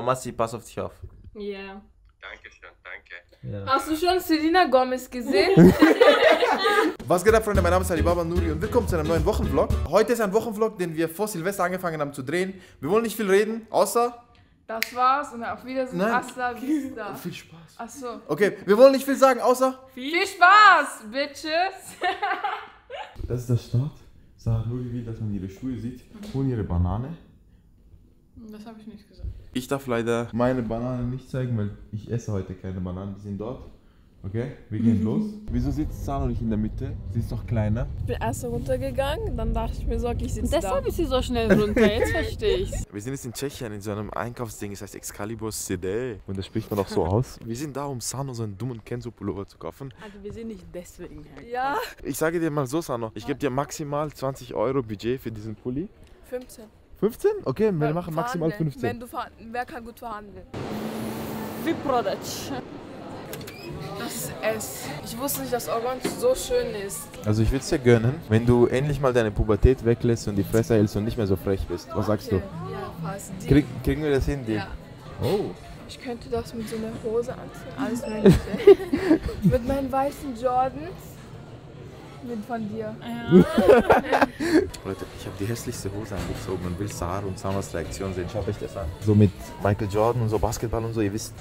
Massi, pass auf dich auf. Ja. Dankeschön, danke. Ja. Hast du schon Selena Gomez gesehen? Was geht ab, Freunde? Mein Name ist Alibaba Nuri und willkommen zu einem neuen Wochenvlog. Heute ist ein Wochenvlog, den wir vor Silvester angefangen haben zu drehen. Wir wollen nicht viel reden, außer... Das war's und auf Wiedersehen. Nein. Hasta vista. Viel Spaß. Achso. Okay, wir wollen nicht viel sagen, außer... Viel Spaß, Bitches! Das ist der Start. Sarah Nuri will, dass man ihre Schuhe sieht. Holen ihre Banane. Das habe ich nicht gesagt. Ich darf leider meine Banane nicht zeigen, weil ich esse heute keine Bananen. Die sind dort. Okay, wir gehen los. Wieso sitzt Sarah nicht in der Mitte? Sie ist doch kleiner. Ich bin erst runtergegangen, dann dachte ich mir so, okay, ich sitze da. Deshalb ist sie so schnell runter, jetzt verstehe ich's. Wir sind jetzt in Tschechien in so einem Einkaufsding, das heißt Excalibur CD. Und das spricht man auch so aus. Wir sind da, um Sano so einen dummen Kenzo-Pullover zu kaufen. Also wir sind nicht deswegen hergekommen. Ja, Ich sage dir mal so, Sano, ich gebe dir maximal 20 € Budget für diesen Pulli. 15. 15? Okay, wir machen maximal Verhandeln. 15. Wenn du wer kann gut verhandeln? Viprodac. Das ist es. Ich wusste nicht, dass Orange so schön ist. Also ich würde es dir gönnen, wenn du endlich mal deine Pubertät weglässt und die Fresse hältst und nicht mehr so frech bist. Was sagst du? Ja, fast. Kriegen wir das hin, Deal? Ja. Oh. Ich könnte das mit so einer Hose anziehen. Alles Mögliche. Mit meinen weißen Jordans. Mit von dir. Leute, ich habe die hässlichste Hose angezogen und will Sarah und Samas Reaktion sehen. Schaut euch das an. So mit Michael Jordan und so Basketball und so, ihr wisst.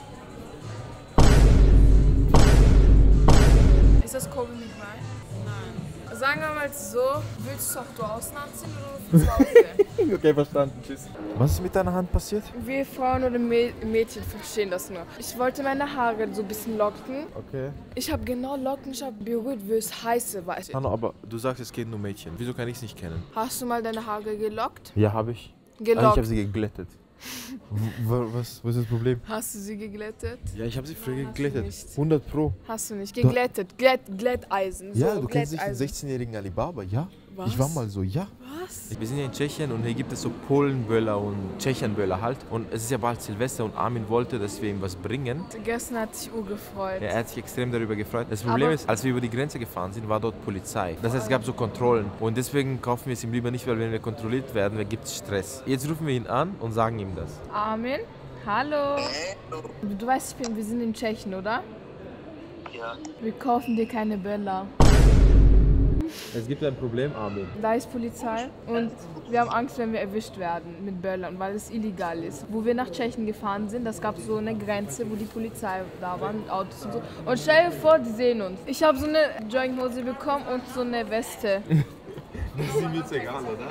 Ist das Kobe McBride? Nein. Sagen wir mal so, willst du auch draußen anziehen oder nur zu Hause? Okay, verstanden. Tschüss. Was ist mit deiner Hand passiert? Wir Frauen oder Mädchen verstehen das nur. Ich wollte meine Haare so ein bisschen locken. Okay. Ich habe genau Locken, ich habe berührt, wie es heiße war. Hanno, aber du sagst, es geht nur Mädchen. Wieso kann ich es nicht kennen? Hast du mal deine Haare gelockt? Ja, habe ich. Gelockt. Ich habe sie geglättet. Was ist das Problem? Hast du sie geglättet? Ja, ich habe sie früher Hast geglättet. du nicht. 100 Pro. Hast du nicht. Geglättet. Glätteisen. Ja, so, du kennst nicht den Glätteisen. 16-jährigen Alibaba, ja? Was? Ich war mal so, ja. Was? Wir sind ja in Tschechien und hier gibt es so Polenböller und Tschechenböller halt. Und es ist ja bald Silvester und Armin wollte, dass wir ihm was bringen. Gestern hat sich gefreut. Ja, er hat sich extrem darüber gefreut. Das Problem Aber- ist, als wir über die Grenze gefahren sind, war dort Polizei. Das heißt, es gab so Kontrollen. Und deswegen kaufen wir es ihm lieber nicht, weil wenn wir kontrolliert werden, dann gibt es Stress. Jetzt rufen wir ihn an und sagen ihm das. Armin? Hallo. Du weißt, wir sind in Tschechien, oder? Ja. Wir kaufen dir keine Böller. Es gibt ein Problem, Armin. Da ist Polizei und wir haben Angst, wenn wir erwischt werden mit Böllern, weil es illegal ist. Wo wir nach Tschechien gefahren sind, das gab so eine Grenze, wo die Polizei da war mit Autos und so. Und stell dir vor, die sehen uns. Ich habe so eine Jogginghose bekommen und so eine Weste. Das ist ihm jetzt egal, oder?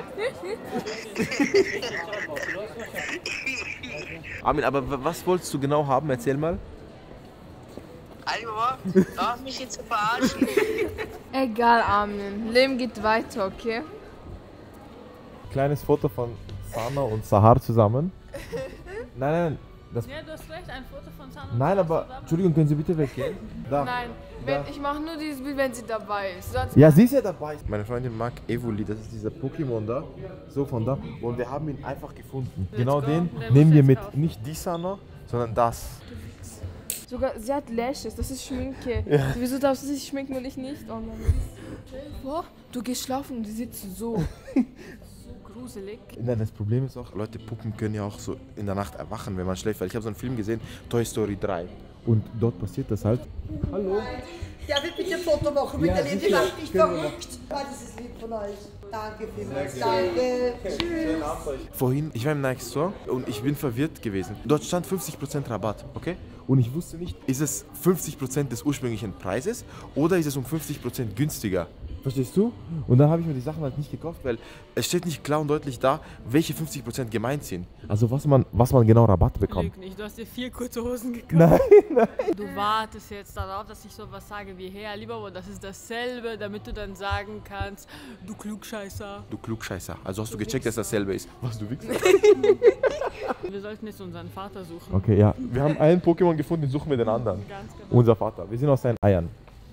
Armin, aber was wolltest du genau haben? Erzähl mal. Alibaba, darf mich jetzt verarschen? Egal, Armin. Leben geht weiter, okay? Kleines Foto von Sana und Sahar zusammen. Nein. Das, Ja, du hast recht, ein Foto von Sana. nein, aber Entschuldigung, können Sie bitte weggehen? Da. Nein, ich mache nur dieses Bild, wenn sie dabei ist. Sonst Ja, sie ist ja dabei. Meine Freundin mag Evoli, das ist dieser Pokémon da, so von da. Und wir haben ihn einfach gefunden. Genau go. den Der nehmen muss wir jetzt mit. kaufen. Nicht die Sana, sondern das. sogar, sie hat Lashes, das ist Schminke. Wieso darfst du dich schminken und ich nicht? Oh Mann. Boah, du gehst schlafen und die sitzt so. Gruselig. Nein, das Problem ist auch, Leute, Puppen können ja auch so in der Nacht erwachen, wenn man schläft. Weil ich habe so einen Film gesehen, Toy Story 3. Und dort passiert das halt. Hallo. Ja, wir bitte ein Foto machen mit der Liebe, die macht mich verrückt. Oh, das ist lieb von euch. Danke vielmals, danke. Tschüss. Vorhin, ich war im Nike Store und ich bin verwirrt gewesen. Dort stand 50% Rabatt, okay? Und ich wusste nicht, ist es 50% des ursprünglichen Preises oder ist es um 50% günstiger? Verstehst du? Und dann habe ich mir die Sachen halt nicht gekauft, weil es steht nicht klar und deutlich da, welche 50% gemeint sind. Also was man genau Rabatt bekommt. Lüg nicht, du hast dir 4 kurze Hosen gekauft. Nein. Du wartest jetzt darauf, dass ich sowas sage wie, hey Alibaba, das ist dasselbe, damit du dann sagen kannst, du Klugscheißer. Du Klugscheißer. Also hast du gecheckt, dass dasselbe ist. Was, du Wichser? Wir sollten jetzt unseren Vater suchen. Okay, ja. Wir haben einen Pokémon gefunden, den suchen wir den anderen. Ganz genau. Unser Vater. Wir sind aus seinen Eiern.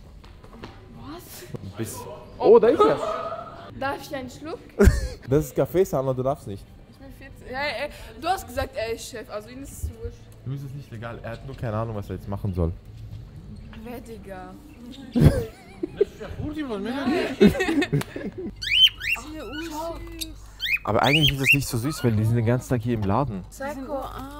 Was? Oh, da ist er. Darf ich einen Schluck? Das ist Kaffee, Sana, du darfst nicht. Ich bin 14. Ja, du hast gesagt, er ist Chef, also ihm ist es wurscht. Mir ist es nicht legal. Er hat nur keine Ahnung, was er jetzt machen soll. Wer, Digga? Aber eigentlich ist das nicht so süß, weil die sind den ganzen Tag hier im Laden. Psycho.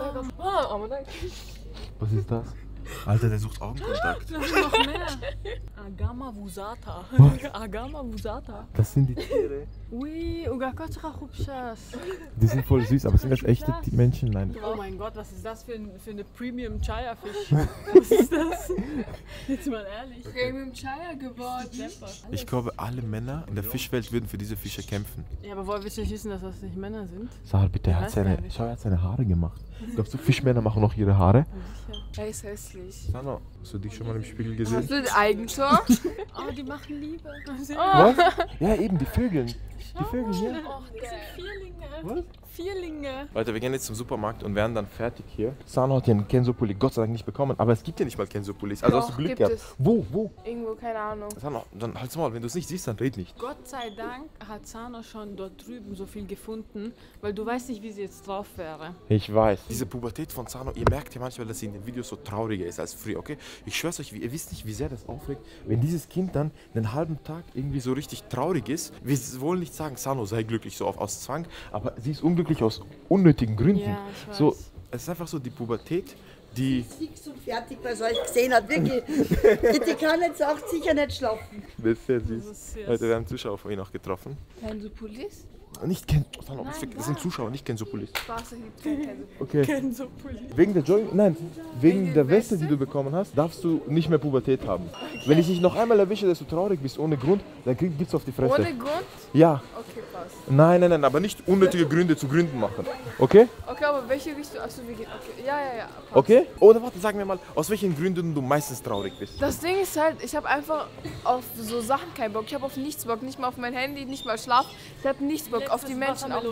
Was ist das? Alter, der sucht Augenkontakt. Das sind noch mehr. Agama Vusata. Agama Vusata. Das sind die Tiere. Ui, Ugakotra Chupshas. Die sind voll süß, aber sind das echte Menschen? Nein. Oh mein Gott, was ist das für eine Premium Chaya Fisch? Was ist das? Jetzt mal ehrlich. Premium Chaya geworden. Ich glaube, alle Männer in der Fischwelt würden für diese Fische kämpfen. Ja, aber woher willst du nicht wissen, dass das nicht Männer sind? Sag bitte, er hat seine Haare gemacht. Glaubst du, Fischmänner machen noch ihre Haare? Er ist hässlich. Sano, hast du dich schon mal im Spiegel gesehen? Hast du ein Eigentor? Oh, die machen Liebe. Was? Ja, eben, die Vögel. Die Vögel hier. Oh, das sind Vierlinge. Was? Vierlinge. Leute, wir gehen jetzt zum Supermarkt und werden dann fertig hier. Sano hat ja einen Kenzo-Pulli Gott sei Dank nicht bekommen, aber es gibt ja nicht mal Kenzo-Pullis. Also hast du Doch, Glück gibt gehabt. es. Wo? Irgendwo, keine Ahnung. Sano, dann halt's mal, wenn du es nicht siehst, dann red nicht. Gott sei Dank hat Sano schon dort drüben so viel gefunden, weil du weißt nicht, wie sie jetzt drauf wäre. Ich weiß. Diese Pubertät von Sano, ihr merkt ja manchmal, dass sie in den Videos so trauriger ist als früher, okay? Ich schwör's euch, ihr wisst nicht, wie sehr das aufregt, wenn dieses Kind dann einen halben Tag irgendwie so richtig traurig ist. Wir wollen nicht sagen, Sano sei glücklich so aus Zwang, aber sie ist unglücklich aus unnötigen Gründen. Ja, ich weiß. So, es ist einfach so die Pubertät, die... Fix und fertig, weil es euch gesehen hat. Wirklich. Die kann jetzt auch sicher nicht schlafen. Das ist sehr süß. Das ist sehr Leute, wir haben Zuschauer von ihr noch getroffen. Kenzo Police? Nicht Sano, das sind Zuschauer, nicht Kenzo-Pullis. Spaß, es gibt kein Kenzo. Okay. So Pulli. Wegen der Nein, wegen der Weste, die du bekommen hast, darfst du nicht mehr Pubertät haben. Wenn ich dich noch einmal erwische, dass du traurig bist ohne Grund, dann gibt's auf die Fresse. Ohne Grund? Ja. Okay, passt. Nein, aber nicht unnötige Gründe zu Gründen machen. Okay? Okay, aber welche Richtung? Achso, wir gehen. Okay, ja. Passt. Okay? Oder warte, sag mir mal, aus welchen Gründen du meistens traurig bist. Das Ding ist halt, ich habe einfach auf so Sachen keinen Bock. Ich habe auf nichts Bock. Nicht mal auf mein Handy, nicht mal Schlaf. Ich habe nichts Bock. Auf die Menschen auch.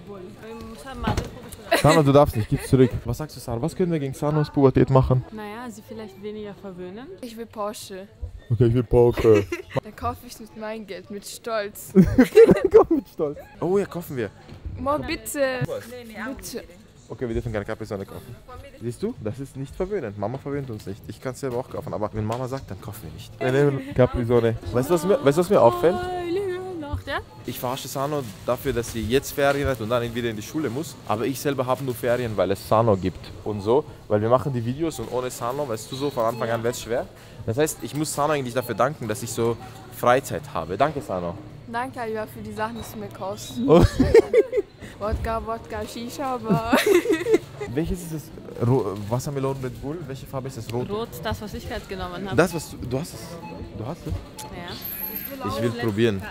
Sano, du darfst nicht, gib's zurück. Was sagst du, Sano? Was können wir gegen Sanos Pubertät machen? Naja, sie vielleicht weniger verwöhnen. Ich will Porsche. Okay, ich will Porsche. Dann kaufe ich mit meinem Geld, mit Stolz. Komm mit Stolz. Oh ja, kaufen wir. Mo, bitte. Bitte. Okay, wir dürfen keine Capri-Sonne kaufen. Siehst du, das ist nicht verwöhnend. Mama verwöhnt uns nicht. Ich kann es selber auch kaufen, aber wenn Mama sagt, dann kaufen wir nicht. Wir nehmen Capri-Sonne. Weißt du, was mir auffällt? Ich verarsche Sano dafür, dass sie jetzt Ferien hat und dann wieder in die Schule muss. Aber ich selber habe nur Ferien, weil es Sano gibt und so. Weil wir machen die Videos und ohne Sano, weißt du so, von Anfang an wäre es schwer. Das heißt, ich muss Sano eigentlich dafür danken, dass ich so Freizeit habe. Danke, Sano. Danke, Alba, für die Sachen, die du mir kaufst. Oh. Wodka, Shisha, aber... Welches ist es? Wassermelone Red Bull? Welche Farbe ist das? Rot? Rot, das, was ich gerade genommen habe. Das, was du hast es? Du hast es? Ja. Ich will probieren.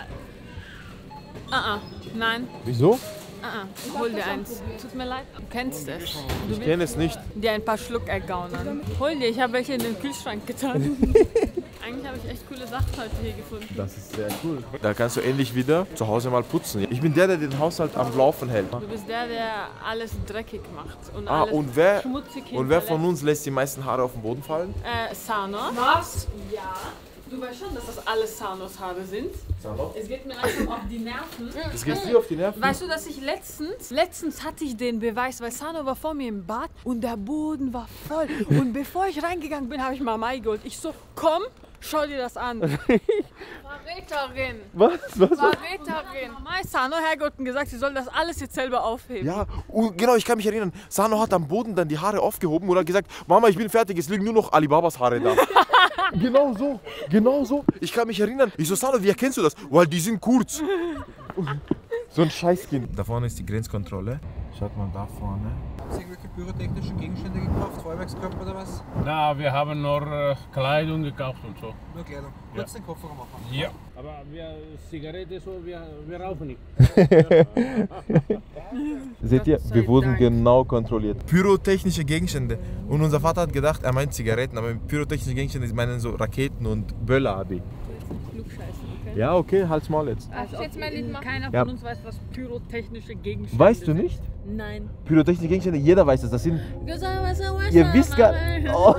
Nein. Wieso? Hol dir eins. Tut mir leid. Du kennst es. Ich kenne es nicht. Dir ein paar Schluck ergaunern. Hol dir, ich habe welche in den Kühlschrank getan. Eigentlich habe ich echt coole Sachen heute hier gefunden. Das ist sehr cool. Da kannst du endlich wieder zu Hause mal putzen. Ich bin der den Haushalt am Laufen hält. Du bist der alles dreckig macht. Und alles Und wer schmutzig von uns lässt die meisten Haare auf den Boden fallen? Sano. Was? Ja. Du weißt schon, dass das alles Sanos Haare sind. Sano? Es geht mir langsam auf die Nerven. Das geht dir auf die Nerven. Weißt du, dass ich letztens hatte ich den Beweis, weil Sano war vor mir im Bad und der Boden war voll. Und bevor ich reingegangen bin, habe ich Mamai geholt. Ich so, komm, schau dir das an. Verräterin. Was? Verräterin. Mamai Sano hergeholt und gesagt, sie soll das alles jetzt selber aufheben. Ja, und genau, ich kann mich erinnern. Sano hat am Boden dann die Haare aufgehoben und hat gesagt, Mama, ich bin fertig, es liegen nur noch Alibabas Haare da. Genau so. Ich kann mich erinnern. Ich so, Sano, wie erkennst du das? Weil die sind kurz. So ein Scheißkind. Da vorne ist die Grenzkontrolle. Schaut mal da vorne. Hast du irgendwelche pyrotechnischen Gegenstände gekauft? Feuerwerkskörper oder was? Na, wir haben nur Kleidung gekauft und so. Nur Kleidung. Kurz den Kofferraum machen. Ja. Aber wir Zigarette so, wir rauchen nicht. Seht ihr, wir wurden genau kontrolliert. Pyrotechnische Gegenstände. Und unser Vater hat gedacht, er meint Zigaretten, aber pyrotechnische Gegenstände meinen so Raketen und Böller, Abi. Ja, okay, halt's Maul jetzt. Darf ich jetzt mein Lied machen? Keiner Ja. von uns weiß, was pyrotechnische Gegenstände Weißt du sind. nicht? Nein. Pyrotechnische Gegenstände, jeder weiß das. Das sind. Ihr wisst gar nicht. Oh.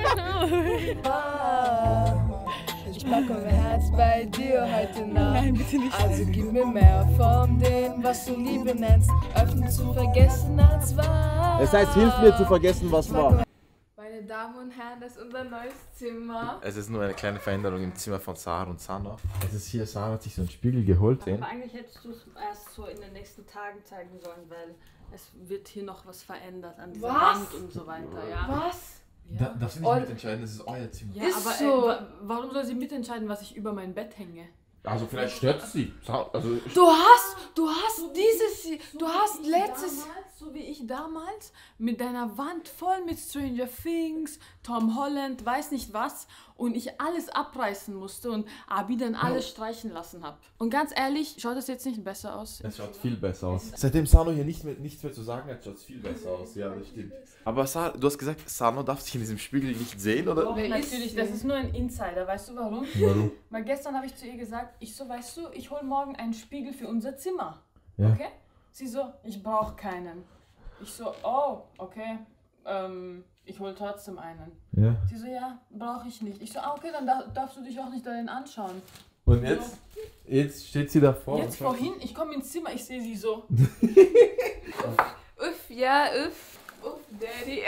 Ich packe mein Herz bei dir heute Nacht. Nein, bitte nicht. Also gib mir mehr von dem, was du Liebe nennst. Öffnen zu vergessen als wahr. Es heißt, hilf mir zu vergessen, was war. Meine Meine Damen und Herren, das ist unser neues Zimmer. Es ist nur eine kleine Veränderung im Zimmer von Sarah und Sano. Es ist hier, Sarah hat sich so einen Spiegel geholt. Aber eigentlich hättest du es erst so in den nächsten Tagen zeigen sollen, weil es wird hier noch was verändert an dieser Wand und so weiter. Ja. Was? Ja. Darf sie nicht mitentscheiden, das ist euer Zimmer. Ja, Ist aber so. Warum soll sie mitentscheiden, was ich über mein Bett hänge? Also vielleicht stört es sie. Also, Du hast letztes... Damals, so wie ich damals, mit deiner Wand voll mit Stranger Things, Tom Holland, weiß nicht was, und ich alles abreißen musste und Abi dann alles streichen lassen habe. Und ganz ehrlich, schaut das jetzt nicht besser aus? es schaut viel besser aus. Seitdem Sano hier nichts mehr zu sagen hat, schaut es viel besser aus. Ja, das stimmt. Aber du hast gesagt, Sano darf sich in diesem Spiegel nicht sehen, oder? Doch, natürlich, das ist nur ein Insider, weißt du warum? Warum? Weil gestern habe ich zu ihr gesagt, weißt du, ich hole morgen einen Spiegel für unser Zimmer. Ja. Okay? Sie so, ich brauche keinen. Ich so, oh, okay, ich hole trotzdem einen. Ja. Sie so, ja, brauche ich nicht. Ich so, okay, dann darfst du dich auch nicht darin anschauen. Und jetzt steht sie davor. Jetzt vorhin, ich komme ins Zimmer, ich sehe sie so. Uff, ja, uff, Daddy.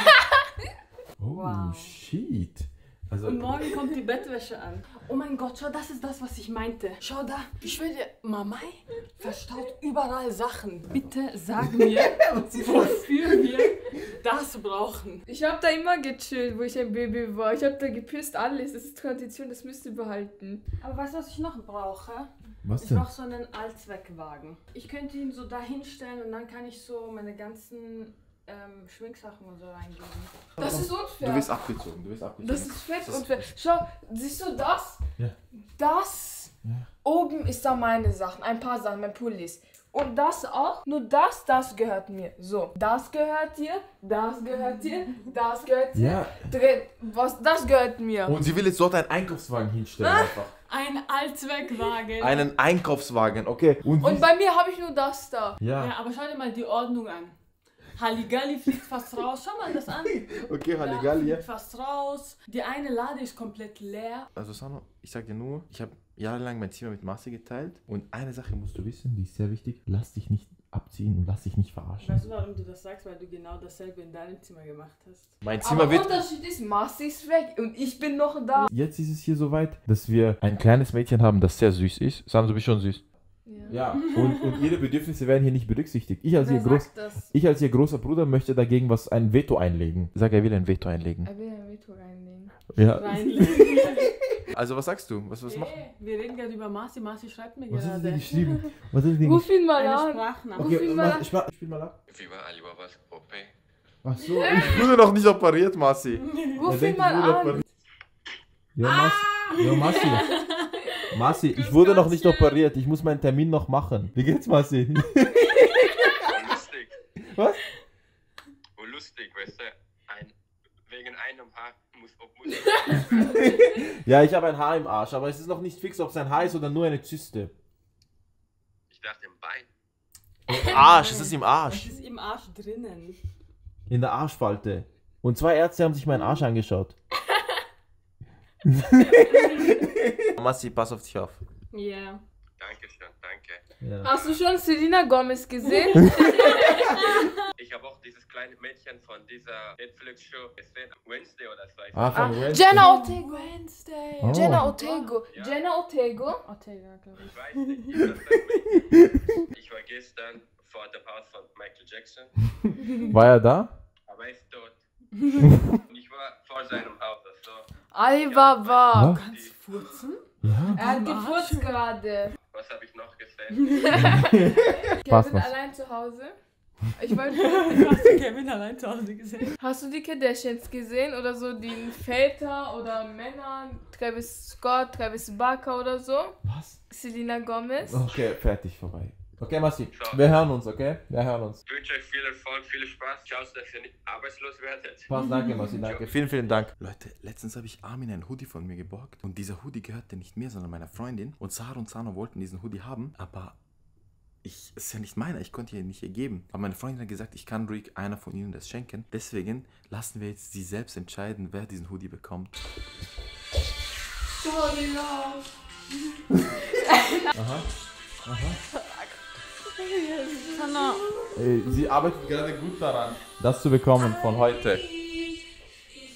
Oh, Wow. shit. Also, Und morgen kommt die Bettwäsche an. Oh mein Gott, schau, das ist das, was ich meinte. Schau da, ich schwöre dir, Mamai verstaut überall Sachen. Bitte sag mir, wofür wir das brauchen. Ich habe da immer gechillt, wo ich ein Baby war. Ich habe da gepisst, alles. Das ist Tradition, das müsst ihr behalten. Aber weißt du, was ich noch brauche? was Ich denn? brauche so einen Allzweckwagen. Ich könnte ihn so da hinstellen und dann kann ich so meine ganzen Schminksachen und so reingeben. Das ist unfair. Du wirst abgezogen, Das ist fett unfair. Schau, siehst du das? Ja. Das oben ist da meine Sachen, ein paar Sachen, mein Pullis. Und das auch, nur das gehört mir. So, das gehört dir, das gehört dir, das gehört dir. Ja. Das gehört mir. Und sie will jetzt dort einen Einkaufswagen hinstellen einfach. Ein Allzweckwagen. Einen Einkaufswagen, okay. Und bei mir habe ich nur das da. ja. Ja, aber schau dir mal die Ordnung an. Halligalli fliegt fast raus. Schau mal das an. Okay, Halligalli, ja. Fliegt fast raus. Die eine Lade ist komplett leer. Also Sano, ich sag dir nur, ich habe jahrelang mein Zimmer mit Marci geteilt. Und eine Sache musst du wissen, die ist sehr wichtig. Lass dich nicht abziehen und lass dich nicht verarschen. Weißt du, warum du das sagst? Weil du genau dasselbe in deinem Zimmer gemacht hast. Mein Zimmer Aber wird... Unterschied ist, Marci ist weg und ich bin noch da. Jetzt ist es hier soweit, dass wir ein kleines Mädchen haben, das sehr süß ist. Sano, du bist schon süß. Ja, und ihre Bedürfnisse werden hier nicht berücksichtigt. Ich als ihr großer Bruder möchte dagegen ein Veto einlegen. Sag, er will ein Veto einlegen. Er will ein Veto reinlegen. Ja. Reinlegen. Also was sagst du? Was macht? Wir reden gerade über Marci. Marci schreibt mir Was hat sie gerade geschrieben? Was hat sie Ruf ihn mal eine an. Sprachnachricht. Ruf ihn mal an. Spiel mal ab. Wie war Alibabas OP? Ach so, ich wurde noch nicht operiert, Marci. Ruf ihn mal an. Ja, Marci. Marci, ich wurde noch nicht operiert. Ich muss meinen Termin noch machen. Wie geht's, Marci? Lustig. Was? Oh, lustig, weißt du? Wegen einem Haar muss Ja, ich habe ein Haar im Arsch, aber es ist noch nicht fix, ob es ein Haar ist oder nur eine Zyste. Ich dachte im Bein. Im Arsch, es ist im Es Arsch. ist im Arsch drinnen. In der Arschfalte. Und 2 Ärzte haben sich meinen Arsch angeschaut. Marci, pass auf dich auf. Ja. Dankeschön, danke. Ja. Hast du schon Selena Gomez gesehen? Ich habe auch dieses kleine Mädchen von dieser Netflix-Show gesehen, Wednesday oder so. Ah, von Wednesday. Jenna Ortega. Wednesday. Oh. Jenna Ortega. Ja. Jenna Ortega. Ortega, glaube ich. Ich weiß nicht, ist das das Mädchen? Ich war gestern vor dem Haus von Michael Jackson, War er da? aber er ist tot. Und ich war vor seinem Haus, also Alibaba. Was? Kannst du furzen? Ja. Er hat gefurzt gerade. was habe ich noch gesehen? Passt Kevin noch. allein zu Hause. Ich wollte. Hast du Kevin allein zu Hause gesehen? Hast du die Kardashians gesehen oder so die Väter oder Männer? Travis Scott, Travis Barker oder so? Was? Selena Gomez? Okay, fertig, vorbei. Okay, Marci, So. wir hören uns, okay? Wir hören uns. Ich wünsche euch viel Erfolg, viel Spaß. Schaut, dass ihr nicht arbeitslos werdet. Passt, danke, Marci, danke. Vielen, vielen Dank. Leute, letztens habe ich Armin einen Hoodie von mir geborgt. Und dieser Hoodie gehörte nicht mir, sondern meiner Freundin. Und Sarah und Sano wollten diesen Hoodie haben, aber es ist ja nicht meiner, ich konnte ihn nicht ihr geben. Aber meine Freundin hat gesagt, ich kann ruhig einer von ihnen das schenken. Deswegen lassen wir jetzt sie selbst entscheiden, wer diesen Hoodie bekommt. Sie arbeitet gerade gut daran, das zu bekommen von heute.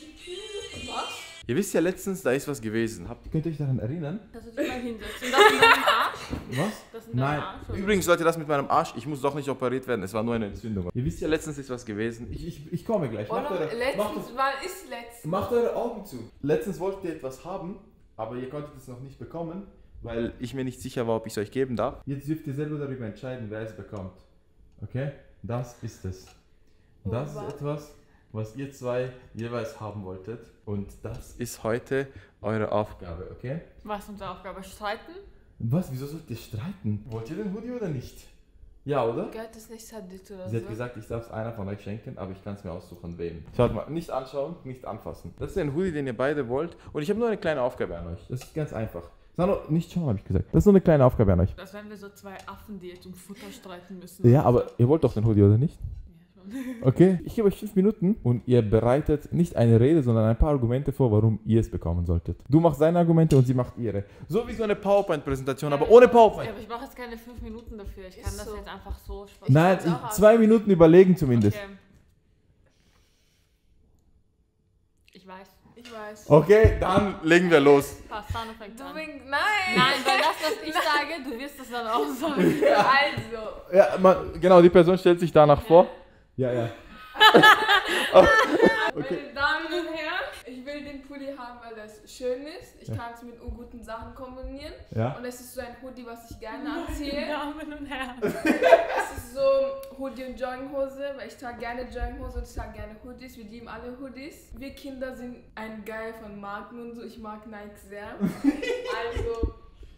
Ihr wisst ja letztens, da ist was gewesen. Könnt ihr euch daran erinnern? Dass du dich mal hinsetzt. Und das in deinem Arsch? Was? Das in deinem Nein. Arsch, oder? Übrigens, Leute, das mit meinem Arsch, ich muss doch nicht operiert werden, es war nur eine Entzündung. Ihr wisst ja, letztens ist was gewesen. Ich komme gleich. Wann ist letztens? Macht eure Augen zu. Letztens wolltet ihr etwas haben, aber ihr konntet es noch nicht bekommen, weil ich mir nicht sicher war, ob ich es euch geben darf. Jetzt dürft ihr selber darüber entscheiden, wer es bekommt. Okay? Das ist es. Das ist etwas, was ihr zwei jeweils haben wolltet. Und das ist heute eure Aufgabe, okay? Was ist unsere Aufgabe? Streiten? Was? Wieso sollt ihr streiten? Wollt ihr den Hoodie oder nicht? Ja, oder? Gehört das nicht Sadit oder Sie so? hat gesagt, ich darf es einer von euch schenken, aber ich kann es mir aussuchen, wem. Schaut mal, nicht anschauen, nicht anfassen. Das ist ein Hoodie, den ihr beide wollt. Und ich habe nur eine kleine Aufgabe an euch. Das ist ganz einfach. Sano, nicht schauen, habe ich gesagt. Das ist nur eine kleine Aufgabe an euch. Das wären wir so zwei Affen, die jetzt um Futter streiten müssen. Ja, aber ihr wollt doch den Hoodie, oder nicht? Okay, ich gebe euch 5 Minuten und ihr bereitet nicht eine Rede, sondern ein paar Argumente vor, warum ihr es bekommen solltet. Du machst seine Argumente und sie macht ihre. So wie so eine PowerPoint-Präsentation, aber ohne PowerPoint. Ja, aber ich brauche jetzt keine 5 Minuten dafür. Ich kann das so. jetzt einfach so sprechen. Nein, 2 Minuten überlegen zumindest. Okay. Ich weiß. Ich weiß. Okay, dann legen wir los. Passt, Sano fängt an. Nein! Nein, weil das, was ich sage, du wirst das dann auch sagen. Also. Ja, genau, die Person stellt sich danach vor. Ja. Meine Damen und Herren, ich will den Pulli haben, weil das schön ist. Ich kann es mit guten Sachen kombinieren. Ja. Und es ist so ein Hoodie, was ich gerne anziehe. Damen und Herren. Es ist so Hoodie und Jogginghose, weil ich trage gerne Jogginghose und ich trage gerne Hoodies. Wir lieben alle Hoodies. Wir Kinder sind ein Geil von Marken und so. Ich mag Nike sehr. Also,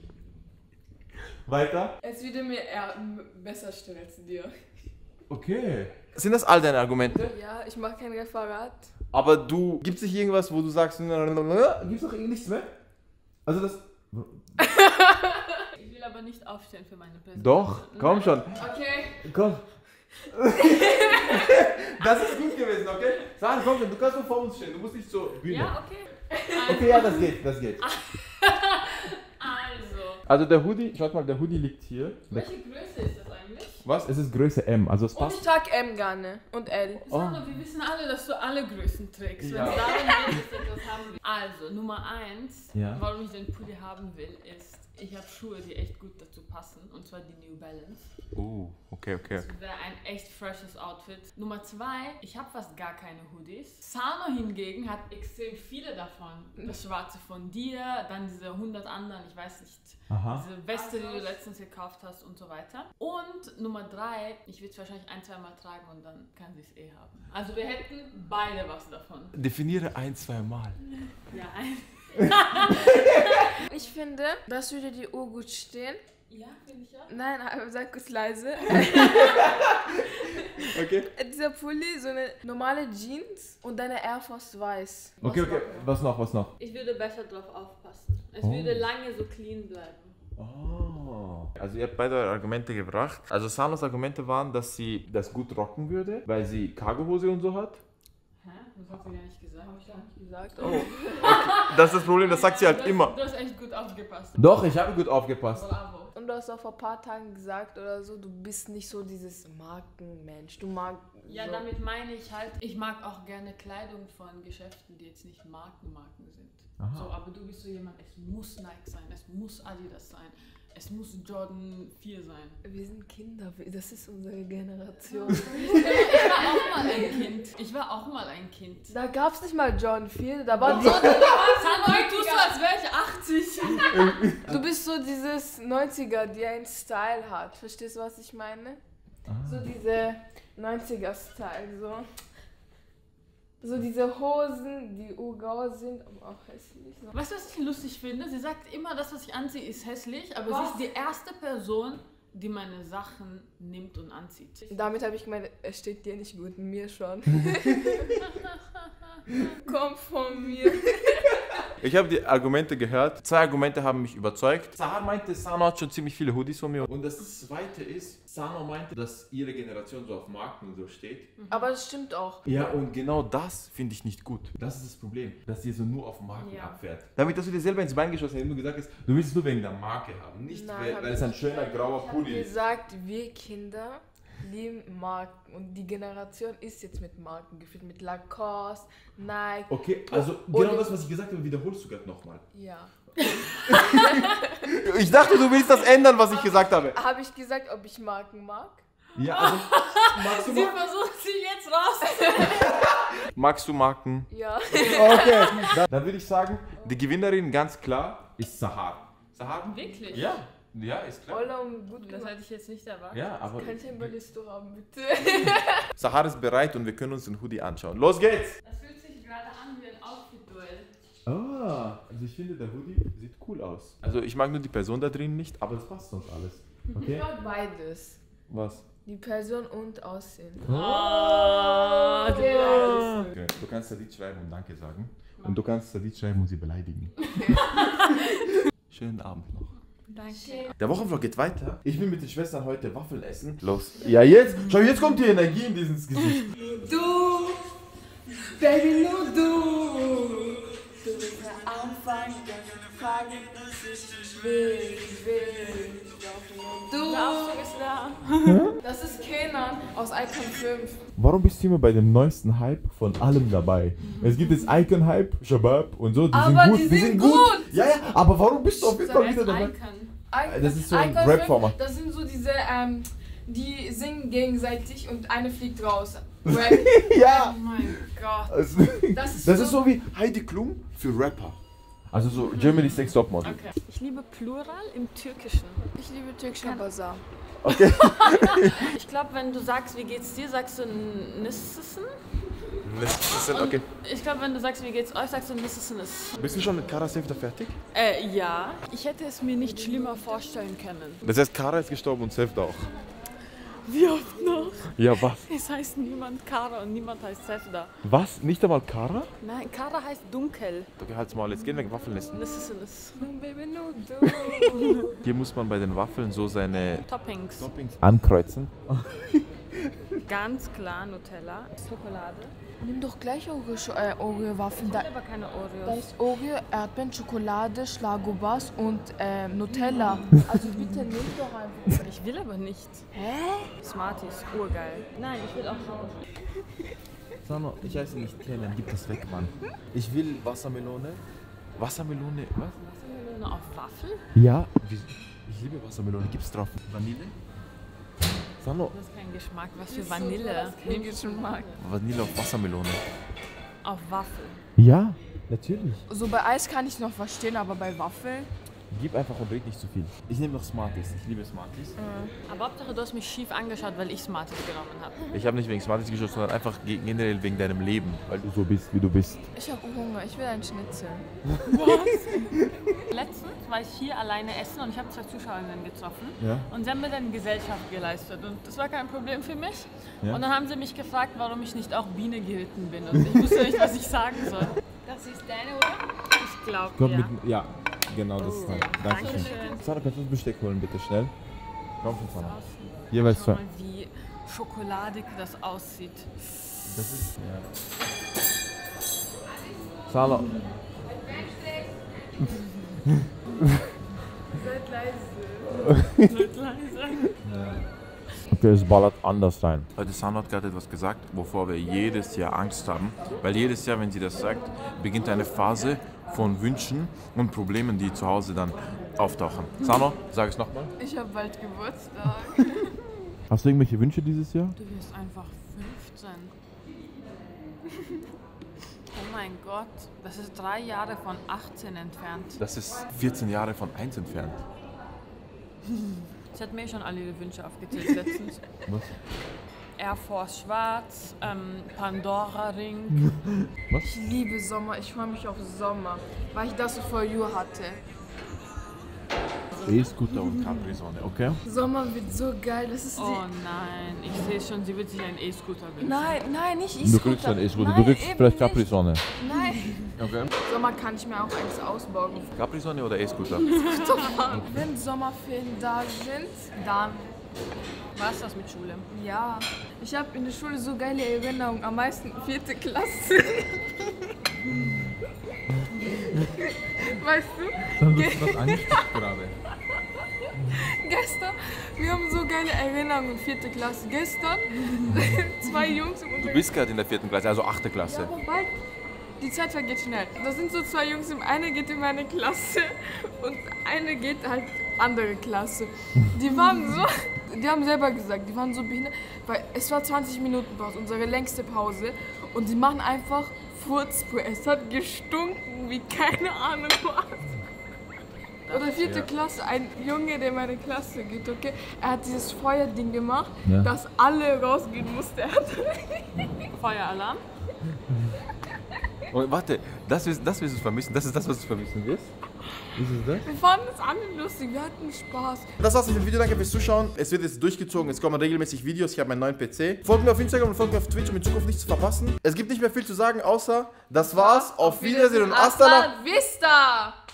Weiter. es würde mir eher besser stehen als dir. Okay. Sind das all deine Argumente? Ja, ich mache kein Referat. Aber gibt es nicht irgendwas, wo du sagst, gibt es doch nichts mehr? Also das... Ich will aber nicht aufstehen für meine Person. Doch, komm schon. Okay. Komm. Das ist gut gewesen, okay? Sag, komm schon, du kannst nur vor uns stehen, du musst nicht so Bühne. Ja, okay. Okay, ja, das geht. Also der Hoodie, schaut mal, der Hoodie liegt hier. Welche Größe ist das eigentlich? Was? Es ist Größe M, also es Und passt. ich trage M gerne. Und L. Sano, wir wissen alle, dass du alle Größen trägst. Ja. Wenn es darum geht, dass du etwas haben willst. Also, Nummer 1, Ja. warum ich den Pulli haben will, ist, ich habe Schuhe, die echt gut dazu passen. Und zwar die New Balance. Okay. Das wäre ein echt freshes Outfit. Nummer 2, ich habe fast gar keine Hoodies. Sano hingegen hat extrem viele davon. Das schwarze von dir, dann diese 100 anderen, ich weiß nicht, diese Weste, die du letztens gekauft hast und so weiter. Und Nummer 3, ich würde es wahrscheinlich 1-2 Mal tragen und dann kann sie es eh haben. Also wir hätten beide was davon. Definiere 1-2 Mal. Ja, Ich finde, das würde dir gut stehen. ja, finde ich auch. Nein, aber sag kurz leise. Okay. Dieser Pulli, so eine normale Jeans und deine Air Force weiß. Okay. Was noch? Ich würde besser drauf aufpassen. Es würde lange so clean bleiben. Also ihr habt beide eure Argumente gebracht. Also Sanos Argumente waren, dass sie das gut rocken würde, weil sie Cargohose und so hat. Hä? Das hat sie gar nicht gesagt. Hab ich gar nicht gesagt. Oh. Das ist das Problem, das sagt sie halt immer. Du hast echt gut aufgepasst. Doch, ich habe gut aufgepasst. Bravo. Und du hast auch vor ein paar Tagen gesagt oder so, du bist nicht so dieses Markenmensch. Du magst Ja, so. damit meine ich halt, ich mag auch gerne Kleidung von Geschäften, die jetzt nicht Marken sind. So, aber du bist so jemand, es muss Nike sein, es muss Adidas sein, es muss Jordan 4 sein. Wir sind Kinder, das ist unsere Generation. Ich war auch mal ein Kind. Da gab es nicht mal Jordan 4, da war Sano, du tust so, als wäre ich 80. Du bist so dieses 90er, die einen Style hat. Verstehst du, was ich meine? So diese 90er-Style, so. So diese Hosen, die urgrau sind, aber auch hässlich. Weißt du, was ich lustig finde? Sie sagt immer, das, was ich anziehe, ist hässlich, aber sie ist die erste Person, die meine Sachen nimmt und anzieht. Damit habe ich gemeint, es steht dir nicht gut, mir schon. Komm von mir. Ich habe die Argumente gehört. 2 Argumente haben mich überzeugt. Sahar meinte, Sano hat schon ziemlich viele Hoodies von mir. Und das zweite ist, Sano meinte, dass ihre Generation so auf Marken und so steht. Aber das stimmt auch. Ja, und genau das finde ich nicht gut. Das ist das Problem, dass ihr so nur auf Marken Ja. abfährt. Damit, dass du dir selber ins Bein geschossen hast, indem du gesagt hast, du willst es nur wegen der Marke haben. Nicht, Nein, weil es ein schöner grauer Ich habe Pulli ist. gesagt, wir Kinder lieben Marken. Und die Generation ist jetzt mit Marken gefüllt. Mit Lacoste, Nike. Okay, also genau das, was ich gesagt habe, wiederholst du gerade nochmal. Ja. Ich dachte, du willst das ändern, was ich gesagt habe. Habe ich gesagt, ob ich Marken mag? Ja, also magst du Sie versucht sie jetzt raus. Magst du Marken? Ja. Okay, dann würde ich sagen, die Gewinnerin ganz klar ist Sahar. Sahar? Wirklich? Ja, ja, ist klar. Ola und gut Das gemacht. hätte ich jetzt nicht erwartet. Ja, aber Kann ich ein Ballisto haben, bitte? Sahar ist bereit und wir können uns den Hoodie anschauen. Los geht's! Das fühlt sich gerade an wie ein Outfit-Duell. Ah, also ich finde, der Hoodie sieht cool aus. Also ich mag nur die Person da drin nicht, aber es passt sonst alles. Ich Okay? mag beides. Was? Die Person und Aussehen. Okay. Du kannst Sadid schreiben und Danke sagen. Und du kannst Sadid schreiben und sie beleidigen. Schönen Abend noch. Danke. Der Wochenvlog geht weiter. Ich will mit den Schwestern heute Waffeln essen. Los. Ja, jetzt. Schau, jetzt kommt die Energie in dieses Gesicht. Du, Baby, nur du. Du bist der Anfang der Frage, dass ich will. Du. Das ist Kenan aus Icon 5. Warum bist du immer bei dem neuesten Hype von allem dabei? Es gibt jetzt Icon-Hype, Shabab und so. Die Aber sind gut. die sind gut. Ja, ja, aber warum bist du auf jeden So Fall wieder dabei? Icon. Das ist so ein Icon Rap-Format. 5, das sind so diese, die singen gegenseitig und eine fliegt raus. Rap. Ja. Oh mein Gott. Also, Das das ist so wie Heidi Klum für Rapper. Also so Germany's Next Topmodel. Okay. Ich liebe Plural im Türkischen. Ich liebe türkischer Bazar. Okay. Ich glaube, wenn du sagst, wie geht's dir, sagst du Nissen. Okay. Ich glaube, wenn du sagst, wie geht's euch, sagst du Nissen. Bist du schon mit Kara Sefta fertig? Ja. Ich hätte es mir nicht schlimmer vorstellen können. Das heißt, Kara ist gestorben und Sefta auch. Wie oft noch? Ja, was? Es heißt niemand Kara und niemand heißt Sefda. Was? Nicht einmal Kara? Nein, Kara heißt dunkel. Okay, halt's mal, jetzt gehen wir Waffeln essen. Nissen. Baby, nur du. Hier muss man bei den Waffeln so seine Toppings. ankreuzen. Ganz klar Nutella, Schokolade. Nimm doch gleich Oreo-Waffeln. Ich Da, will aber keine da Oreos. ist Oreo, Erdbeeren, Schokolade, Schlagobers und Nutella. Also bitte nimm doch einfach. Ich will aber nicht. Hä? Smarties, urgeil. Nein, ich will auch Schokolade. Sano, ich heiße nicht kennen, gib das weg, Mann. Ich will Wassermelone. Wassermelone, was? Wassermelone auf Waffel? Ja. Ich liebe Wassermelone, gibt's drauf Vanille? Sano, Das ist kein Geschmack. Was für Vanille? Kein Geschmack. Vanille auf Wassermelone. Auf Waffel. Ja, natürlich. So bei Eis kann ich noch verstehen, aber bei Waffeln? Gib einfach und red nicht zu viel. Ich nehme noch Smarties, ich liebe Smarties. Aber Hauptsache, du hast mich schief angeschaut, weil ich Smarties genommen habe. Ich habe nicht wegen Smarties geschaut, sondern einfach generell wegen deinem Leben. Weil du so bist, wie du bist. Ich habe Hunger, ich will einen Schnitzel. Letztens war ich hier alleine essen und ich habe 2 Zuschauerinnen getroffen. Ja. Und sie haben mir dann Gesellschaft geleistet und das war kein Problem für mich. Ja. Und dann haben sie mich gefragt, warum ich nicht auch Biene Gilton bin und ich wusste nicht, was ich sagen soll. Das ist deine, oder? Ich glaube, Komm ja. mit, ja, genau, das ist halt. Dankeschön. Dankeschön. Sarah, kannst du das Besteck holen, bitte schnell? Komm schon, Sarah. Schau Jeweils zwei. mal, wie schokoladig das aussieht. Das ist, ja. Sarah. Seid leise. Nicht leise. Okay, es ballert anders rein. Heute Sano hat gerade etwas gesagt, wovor wir jedes Jahr Angst haben. Weil jedes Jahr, wenn sie das sagt, beginnt eine Phase von Wünschen und Problemen, die zu Hause dann auftauchen. Sano, sag es nochmal. Ich habe bald Geburtstag. Hast du irgendwelche Wünsche dieses Jahr? Du wirst einfach 15. Oh mein Gott, das ist 3 Jahre von 18 entfernt. Das ist 14 Jahre von 1 entfernt. Sie hat mir schon alle ihre Wünsche aufgezählt letztens. Was? Air Force Schwarz, Pandora Ring. Was? Ich liebe Sommer, ich freue mich auf Sommer, weil ich das so For You hatte. E-Scooter und Capri-Sonne, okay? Sommer wird so geil, das ist Oh nein, ich sehe schon, sie wird sich einen E-Scooter wünschen. Nein, nicht Du E-Scooter. kriegst einen E-Scooter, Nein, du kriegst eben vielleicht nicht. Capri-Sonne. Nein. Okay. Sommer kann ich mir auch eins ausbauen. Capri-Sonne oder E-Scooter? Wenn Sommerferien da sind, dann Was ist das mit Schule? ja. Ich habe in der Schule so geile Erinnerungen, am meisten 4. Klasse. Weißt du? Dann wird was angesprochen gerade. gestern, wir haben so geile Erinnerungen, 4. Klasse. Gestern, 2 Jungs im Du Unterricht. bist gerade in der 4. Klasse, also 8. Klasse. Ja, aber bald. Die Zeit vergeht schnell. Da sind so 2 Jungs, eine geht in meine Klasse und eine geht halt andere Klasse. Die waren so, die haben selber gesagt, die waren so behindert, weil es war 20 Minuten Pause, unsere längste Pause und die machen einfach Furzspray. Es hat gestunken wie keine Ahnung was. Oder 4. Klasse, ein Junge, der in meine Klasse geht, okay? Er hat dieses Feuerding gemacht, dass alle rausgehen mussten. Er hat Feueralarm. Und warte, das wirst du vermissen? Das ist das, was du vermissen wirst? Ist es das? Wir fanden es alle lustig, wir hatten Spaß. Das war's mit dem Video, danke fürs Zuschauen. Es wird jetzt durchgezogen, es kommen regelmäßig Videos, ich habe meinen neuen PC. Folgt mir auf Instagram und folgt mir auf Twitch, um in Zukunft nichts zu verpassen. Es gibt nicht mehr viel zu sagen, außer das war's, auf Wiedersehen und hasta la Vista!